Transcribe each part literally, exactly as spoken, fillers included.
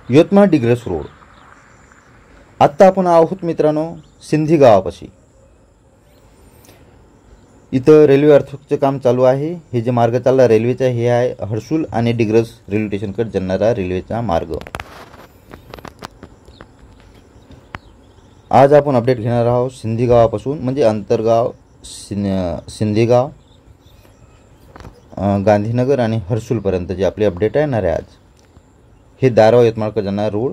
Yavatmal Digras road. आत्ता आपण आहोत मित्रांनो सिंधी गावापाशी। इथं रेल्वे अर्थवर्कचं काम चालू आहे। हे जे मार्ग चालला रेल्वेचा हे आहे हर्सुल आणि डिग्रस रेल्वे स्टेशनकडे जाणारा रेल्वेचा मार्ग। आज आपण अपडेट घेणार आहोत सिंधी गावापासून, म्हणजे अंतरगाव सिंधी गाव, गांधीनगर आणि हर्सुल पर्यंत जे आपले अपडेट येणार आहे आज। हे दारवा यवतमाळकडे जाणारा रोड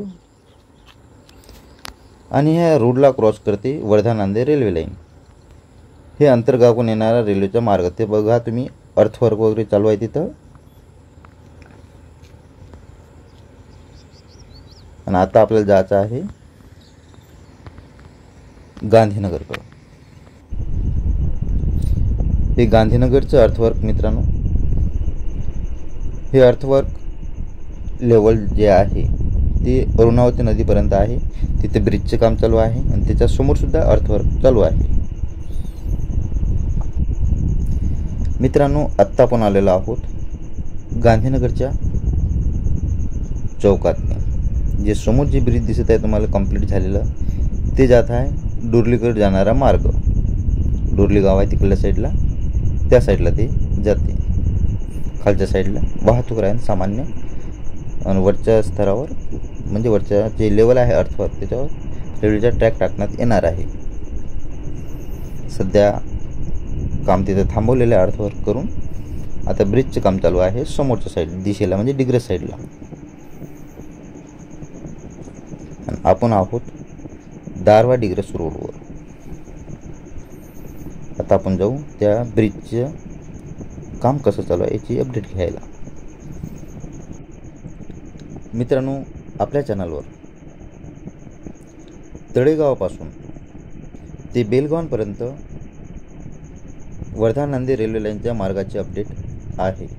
आणि ह्या रोडला क्रॉस करते वर्धा नांदेड रेल्वे लाईन। हे अंतरगावकडून येणारा रेल्वेचा मार्ग। ते बघा तुम्ही अर्थवर्क वगैरे चालू आहे तिथं। आणि आता आपल्याला जायचं आहे गांधीनगरकडे। हे गांधीनगरचं अर्थवर्क मित्रांनो, हे अर्थवर्क लेवल जे आहे ते अरुणावती नदीपर्यंत आहे। तिथे ब्रिजचे काम चालू आहे आणि त्याच्या समोर सुद्धा अर्थवर्क चालू आहे। मित्रांनो आत्ता आपण आलेलो आहोत गांधीनगरच्या चौकात। जे समोर जे ब्रिज दिसत आहे तुम्हाला कंप्लीट झालेलं, ते जात आहे डोरलीकडे जाणारा मार्ग। डोरली गाव आहे तिकडल्या साईडला, त्या साईडला ते जाते। खालच्या साईडला वाहतूक राहील सामान्य, आणि वरच्या स्तरावर म्हणजे वरच्या जे लेवल आहे अर्थवर्क त्याच्यावर रेल्वेचा ट्रॅक टाकण्यात येणार आहे। सध्या काम तिथे थांबवलेले अर्थवर्क करून आता ब्रिजचे काम चालू आहे समोरच्या साईड दिशेला, म्हणजे डिग्रस साईडला। आपण आहोत दारवा डिग्रस रोडवर। आता आपण जाऊ त्या ब्रिजचं काम कसं चालू आहे याची अपडेट घ्यायला। मित्रांनो आपल्या चॅनलवर तळेगावपासून ते बेलगावपर्यंत वर्धा नांदेड रेल्वे लाईनच्या मार्गाचे अपडेट आहे।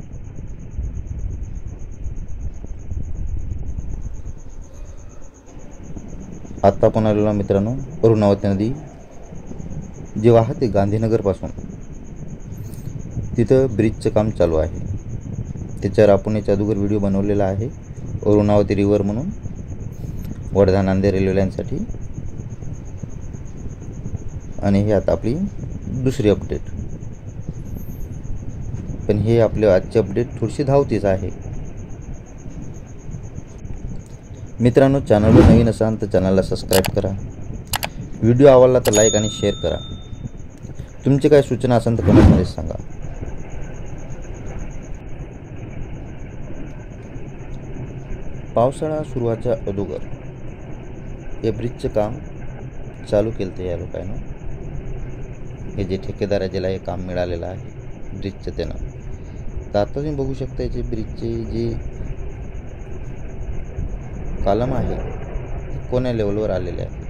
आता आपण आलेलो मित्रांनो अरुणावती नदी जी वाहते गांधीनगरपासून, तिथं ब्रिजचं काम चालू आहे। त्याच्यावर आपण याच्या अगोदर व्हिडिओ बनवलेला आहे अरुणावती रिव्हर म्हणून वर्धा नांदेड रेल्वे लाईनसाठी। आणि हे आता आपली दुसरी अपडेट, पण हे आपले आजचे अपडेट थोडीशी धावतीच आहे। मित्रांनो चॅनलवर नवीन असाल तर चॅनलला सबस्क्राईब करा। व्हिडिओ आवडला तर लाईक आणि शेअर करा। तुमचे काही सूचना असेल तर कमेंटमध्ये सांगा। पावसाळा सुरुवातीच्या अगोदर हे ब्रिजचं काम चालू केलं ते या लोकांना। हे जे ठेकेदार आहे ज्याला हे काम मिळालेलं आहे ब्रिजचं त्यानं, तर आता तुम्ही बघू शकता याचे ब्रिजचे जे कॉलम आहे कोण्या लेवलवर आलेले आहे।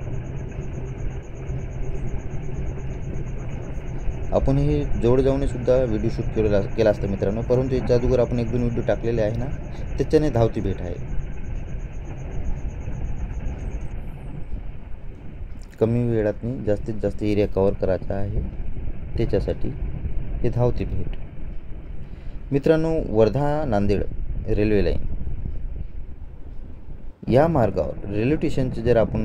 आपण हे जवळ जाऊन सुद्धा व्हिडिओ शूट केलेला केला असता मित्रांनो, परंतु याच्या अगोदर आपण एक दोन व्हिडिओ टाकलेले आहे ना, त्याच्याने धावती भेट आहे। कमी वेळात जास्तीत जास्त एरिया कव्हर करायचा आहे, त्याच्यासाठी हे धावती भेट। मित्रांनो वर्धा नांदेड रेल्वे लाईन या मार्गावर रेल्वे स्टेशनचे जर आपण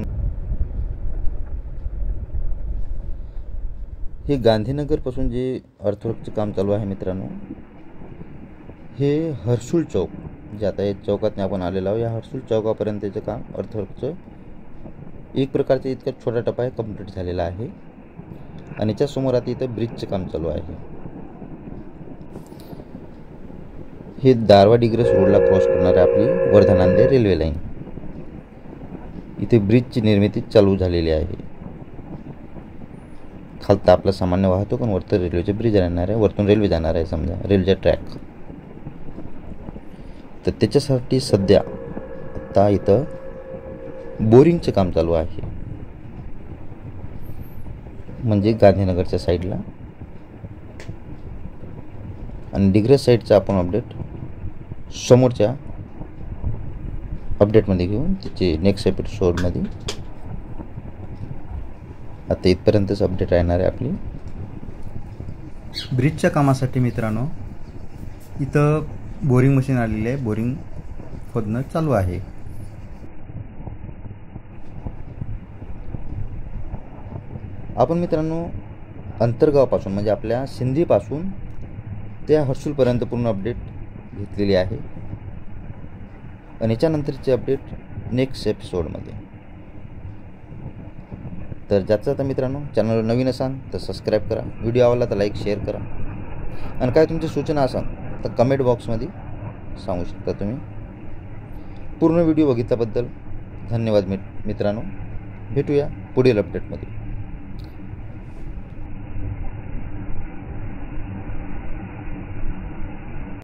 हे गांधीनगरपासून जे अर्थवर्कचं काम चालू आहे मित्रांनो, हे हर्सुल चौक जे आता या चौकातने आपण आलेलो आहोत, या हर्सुल चौकापर्यंतचं काम अर्थवर्कचं एक प्रकारचं इतका छोटा टप्पा आहे कंप्लीट झालेला आहे। आणि याच्या समोर आता इथं ब्रिजचं काम चालू आहे। हे दारवा डिग्रस रोडला क्रॉस करणारी आपली वर्धा नांदेड रेल्वे लाईन। इथे ब्रिजची निर्मिती चालू झालेली आहे। खालता आपला सामान्य वाहतूक आणि वरती रेल्वेचे ब्रिज राहणार आहे, वरतून रेल्वे जाणार आहे समजा रेल्वेचा ट्रॅक। तर त्याच्यासाठी सध्या आता इथं बोरिंगचे काम चालू आहे, म्हणजे गांधीनगरच्या साईडला। आणि डिग्रस साईडचा आपण अपडेट समोरच्या अपडेटमध्ये घेऊन त्याचे नेक्स्ट एपिसोडमध्ये। आता इथपर्यंतच अपडेट राहणार आहे आपली ब्रिजच्या कामासाठी। मित्रांनो इथं बोरिंग मशीन आलेली आहे, बोरिंग खोदणं चालू आहे। आपण मित्रांनो अंतर्गावापासून म्हणजे आपल्या सिंधीपासून त्या हर्सूलपर्यंत पूर्ण अपडेट घेतलेली आहे आणि याच्यानंतरची अपडेट नेक्स्ट एपिसोडमध्ये. तर ज्याचं आता मित्रांनो चॅनलवर नवीन असाल तर सबस्क्राईब करा, व्हिडिओ आवडला तर लाईक शेअर करा आणि काय तुमची सूचना असाल तर कमेंट बॉक्समध्ये सांगू शकता तुम्ही. पूर्ण व्हिडिओ बघितल्याबद्दल धन्यवाद मित्रांनो. भेटूया पुढील अपडेटमध्ये.